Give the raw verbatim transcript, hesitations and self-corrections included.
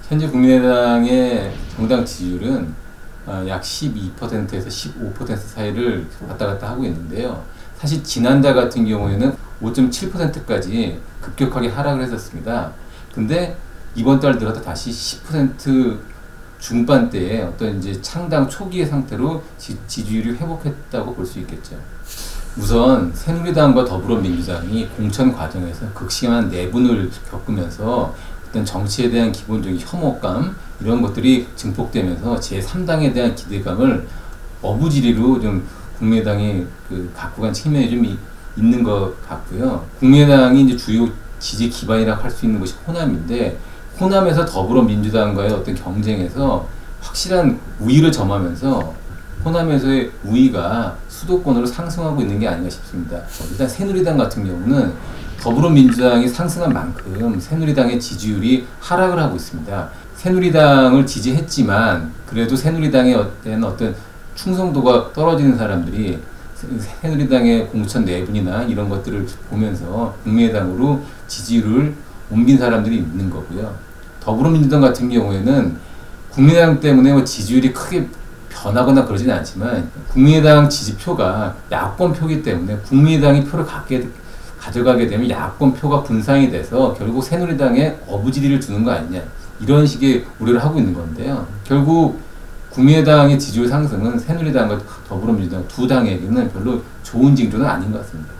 현재 국민의당의 정당 지지율은 약 십이 퍼센트에서 십오 퍼센트 사이를 왔다 갔다 하고 있는데요. 사실 지난달 같은 경우에는 오 점 칠 퍼센트까지 급격하게 하락을 했었습니다. 근데 이번 달 들어서 다시 십 퍼센트 중반대에 어떤 이제 창당 초기의 상태로 지, 지지율이 회복했다고 볼 수 있겠죠. 우선 새누리당과 더불어민주당이 공천 과정에서 극심한 내분을 겪으면서 어떤 정치에 대한 기본적인 혐오감 이런 것들이 증폭되면서 제삼 당에 대한 기대감을 어부지리로 좀 국민의당이 그 갖고 간 측면이 좀 이, 있는 것 같고요. 국민의당이 이제 주요 지지 기반이라고 할 수 있는 것이 호남인데, 호남에서 더불어민주당과의 어떤 경쟁에서 확실한 우위를 점하면서 호남에서의 우위가 수도권으로 상승하고 있는 게 아닌가 싶습니다. 일단 새누리당 같은 경우는 더불어민주당이 상승한 만큼 새누리당의 지지율이 하락을 하고 있습니다. 새누리당을 지지했지만 그래도 새누리당의 어떤 충성도가 떨어지는 사람들이 새누리당의 공천 내분이나 이런 것들을 보면서 국민의당으로 지지율을 옮긴 사람들이 있는 거고요. 더불어민주당 같은 경우에는 국민의당 때문에 뭐 지지율이 크게 변하거나 그러지는 않지만 국민의당 지지표가 야권표이기 때문에 국민의당이 표를 갖게, 가져가게 되면 야권표가 분산이 돼서 결국 새누리당에 어부지리를 주는 거 아니냐, 이런 식의 우려를 하고 있는 건데요. 결국 국민의당의 지지율 상승은 새누리당과 더불어민주당 두 당에게는 별로 좋은 징조는 아닌 것 같습니다.